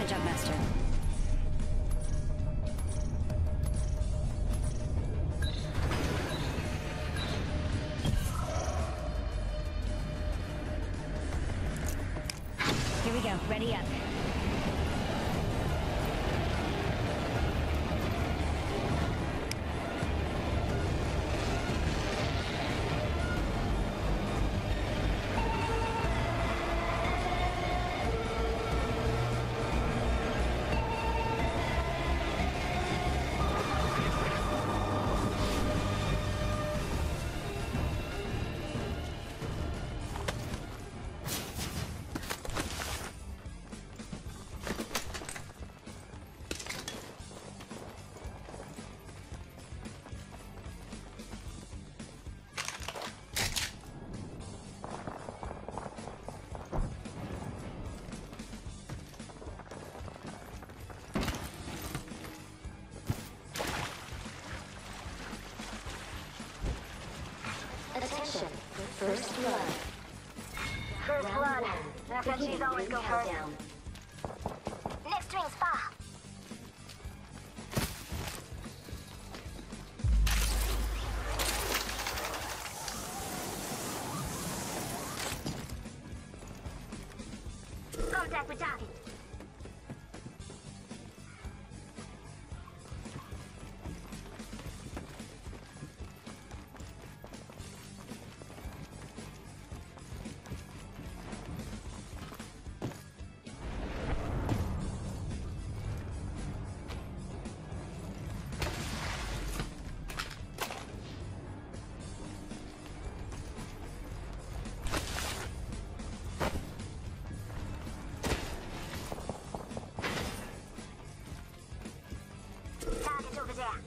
the jump master. Here we go. Ready up. Attention, first blood. First blood. FNGs always go first. Next ring spa. Contact with target. Target over there.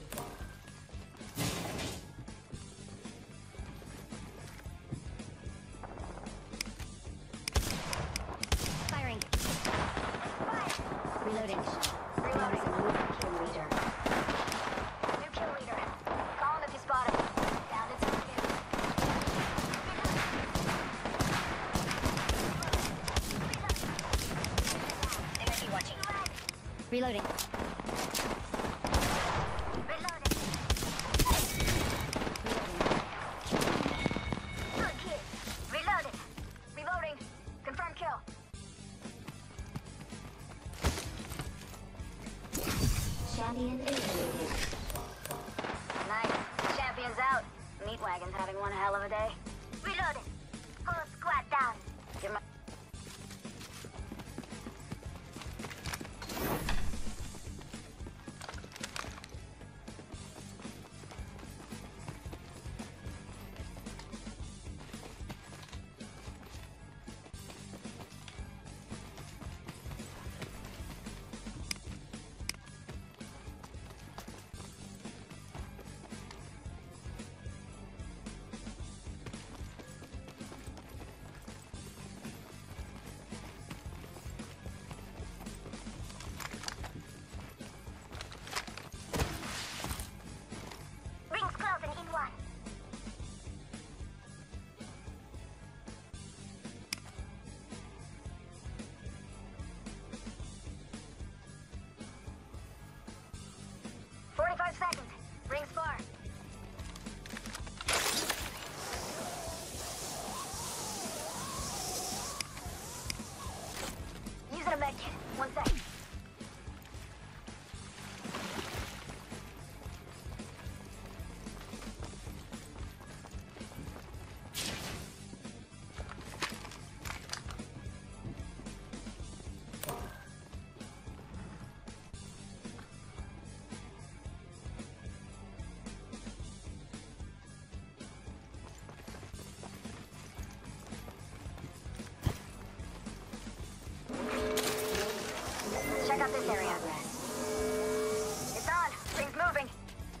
Firing. Fire. Reloading. Reloading. Kill leader. New kill leader. Call him if you spot him. Down to target. They might be watching. Reloading. Reloading. Good kid. Reloaded. Reloading. Confirm kill. Champion eliminated. Nice. Champion's out. Meat wagon's having one hell of a day. Reloading. Whole squad down. Give my... Rings closing in one. "45 seconds. Rings far. Using a medkit. 1 second. Check out this area. It's on. Rings moving.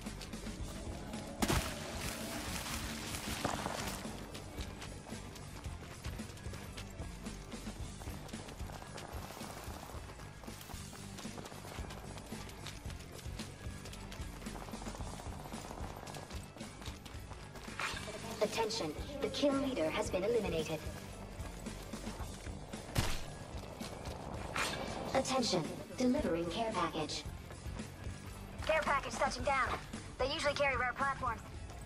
Attention, the kill leader has been eliminated. Attention, Delivering care package. Care package touching down. They usually carry rare platforms.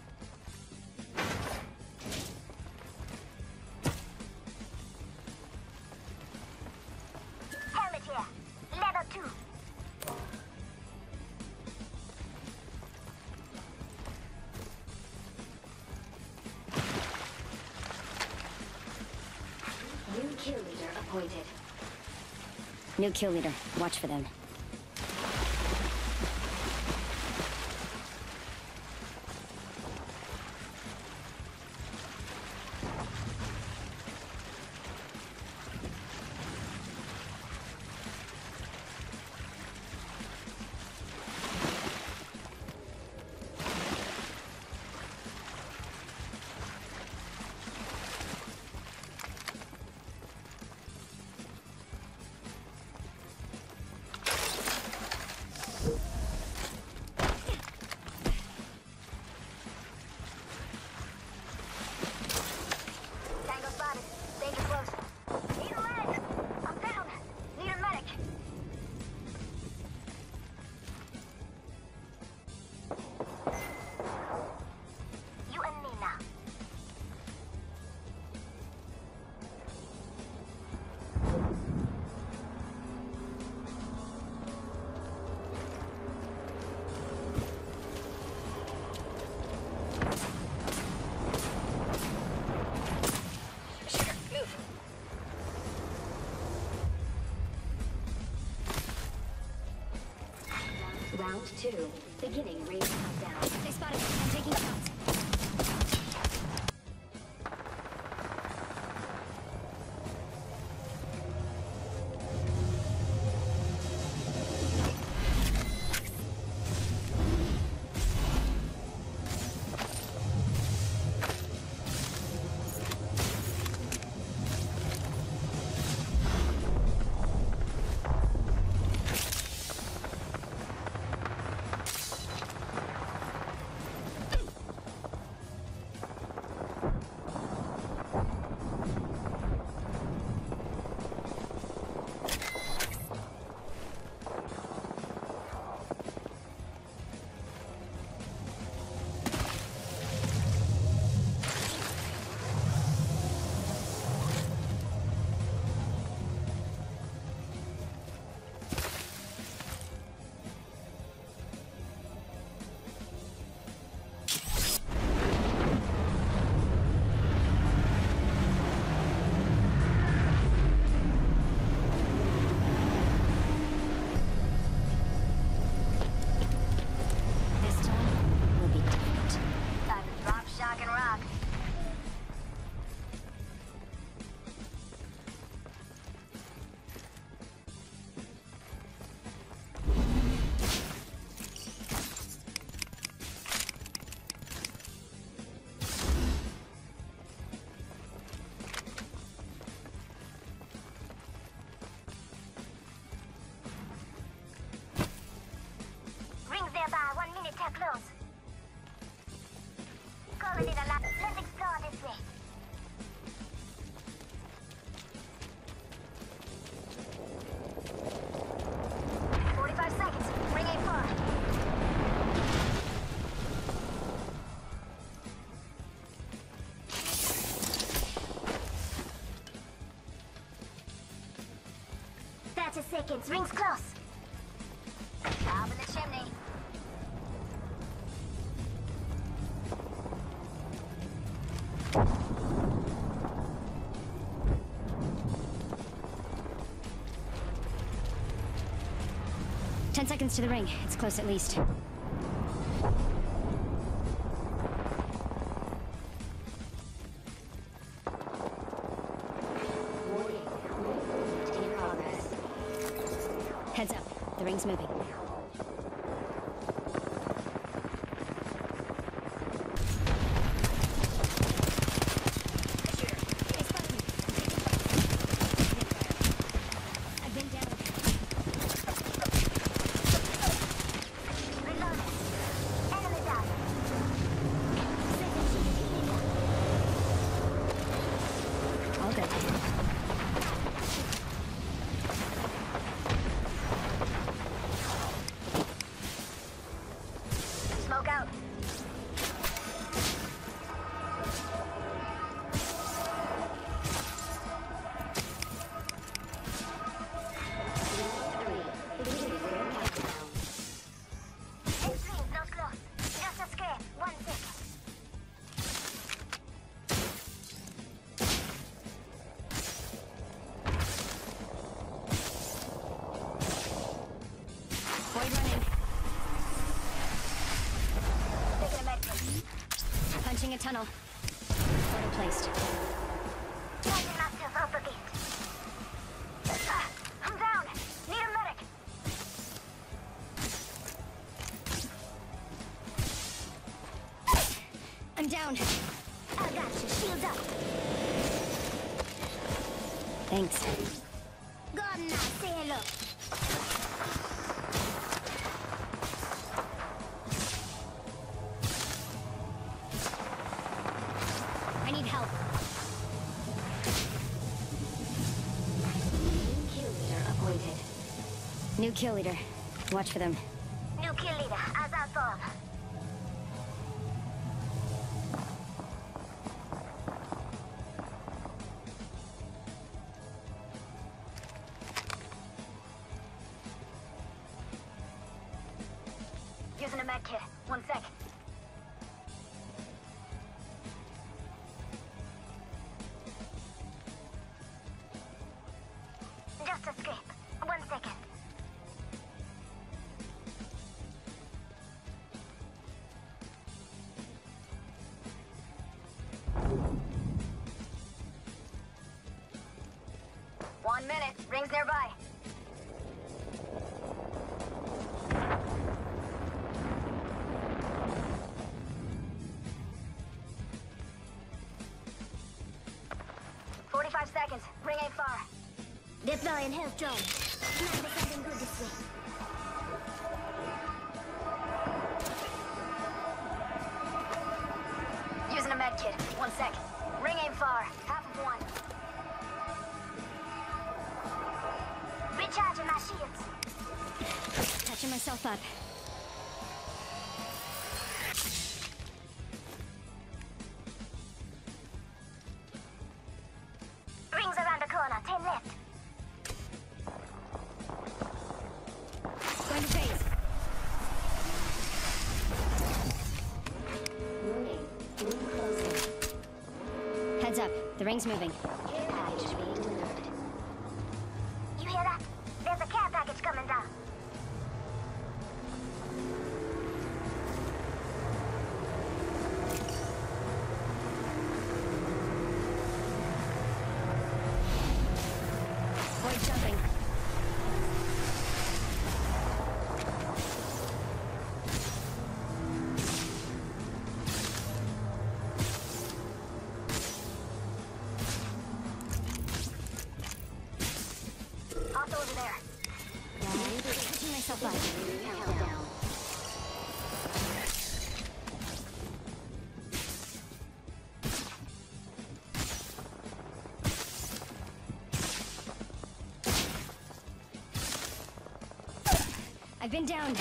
Helmet here. Level 2. New kill leader appointed. New kill leader. Watch for them. Tango spotted. Danger close. Need a leg. I'm down. Need a medic. You and me now. Shooter, move. Round 2. Beginning ring countdown. They spotted me. I'm taking shots. This time will be different. Time to drop, shock, and rock. Rings nearby, 1 minute till close. Call it in a lot. Let's explore this way. "45 seconds. Ring ain't far." "30 seconds. Rings close. Up in the chimney. Ten seconds to the ring. It's close at least. Warning. Movement in progress. Heads up. The ring's moving. They spotted me. I've been down. Reload. Enemy down. All good. tunnel. Portal placed. Charging myself up again. I'm down. Need a medic. I'm down. I got you. Shields up. Thanks. Go on now. Say hello. I need help. Kill leader appointed. New kill leader. Watch for them. New kill leader. As I thought. Using a med kit. 1 sec. Just escape. 1 second. One minute. Rings nearby. Seconds. Ring ain't far. Deploying health drone. Might be something good this way. Using a med kit. 1 sec. Ring ain't far. Half of one. Recharging my shields. Touching myself up. Rings around the corner. 10 left. Going to phase. Warning. Ring closing. Heads up. The ring's moving. Care package being delivered. You hear that? There's a care package coming down. Void jumping. Hostile over there. Touching myself up. Countdown. I've been down.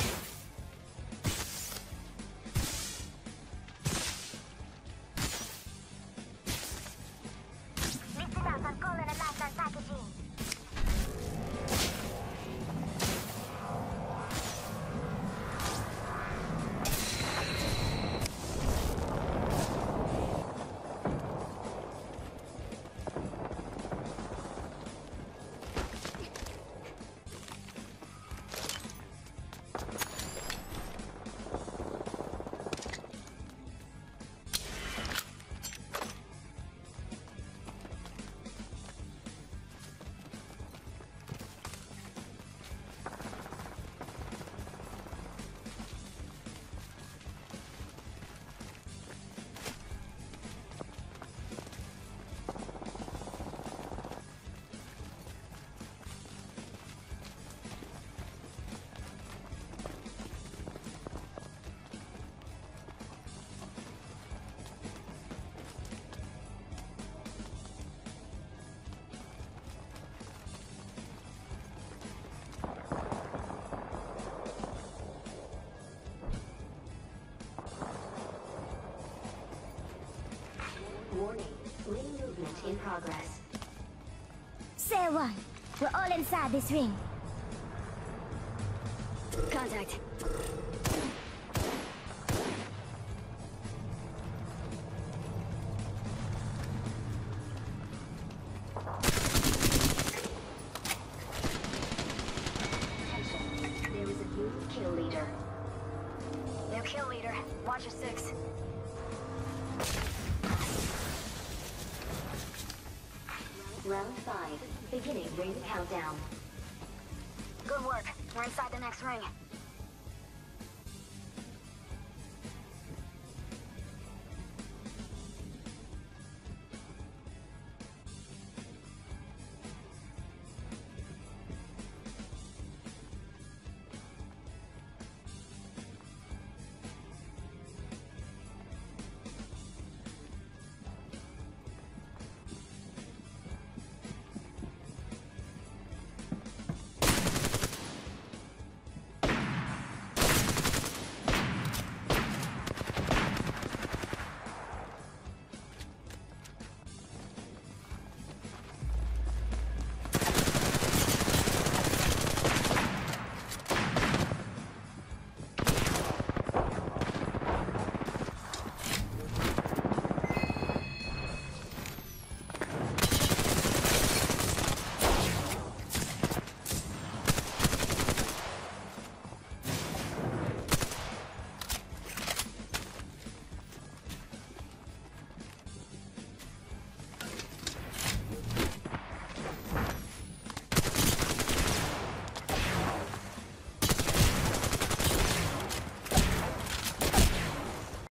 Listen up, I'm calling a lifeline packaging. Warning. Ring movement in progress. Say one. We're all inside this ring. Contact. There is a new kill leader. New kill leader. Watch your 6. Round 5. Beginning ring countdown. Good work. We're inside the next ring.